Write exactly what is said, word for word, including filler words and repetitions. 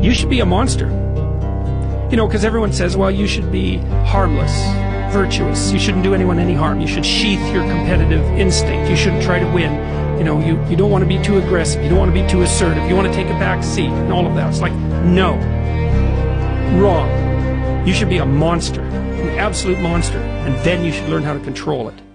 you should be a monster. You know, because everyone says, well, you should be harmless, virtuous. You shouldn't do anyone any harm. You should sheath your competitive instinct. You shouldn't try to win. You know, you, you don't want to be too aggressive. You don't want to be too assertive. You want to take a back seat and all of that. It's like, no. Wrong. You should be a monster, an absolute monster, and then you should learn how to control it.